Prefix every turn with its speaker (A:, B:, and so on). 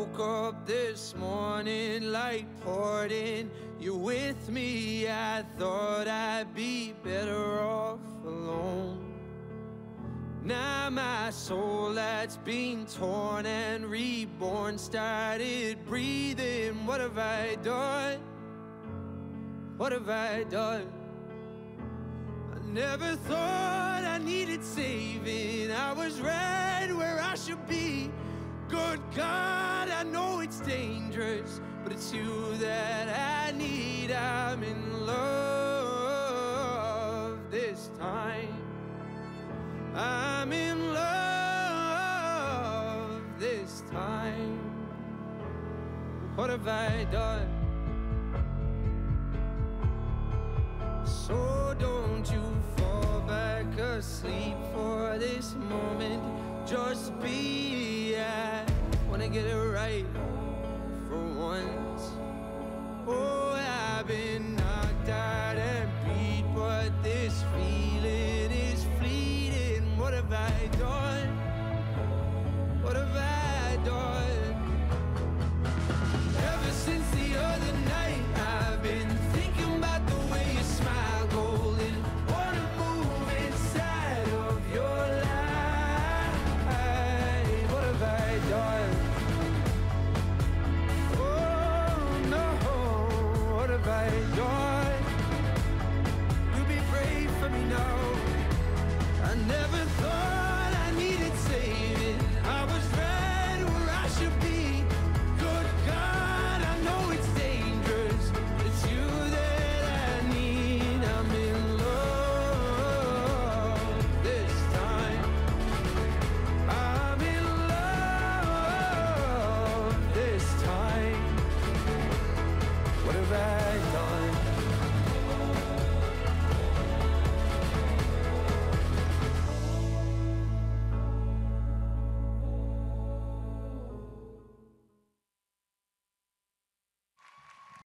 A: woke up this morning, light poured in. You're with me, I thought I'd be better off alone. Now my soul that's been torn and reborn started breathing. What have I done? What have I done? I never thought I needed saving. I was right where I should be. Good God, I know it's dangerous, but it's you that I need. I'm in love this time. I'm in love this time. What have I done? So don't you fall back asleep for this moment. Just be, I wanna get it right for once. Oh, I've been knocked out and beat, but this feeling is fleeting. What have I done? What have I done? Ever since the other night, I've been thinking about the way you smile, golden. Wanna move inside of your life. What have I done? Oh no, what have I done? You'll be brave for me now. I never thought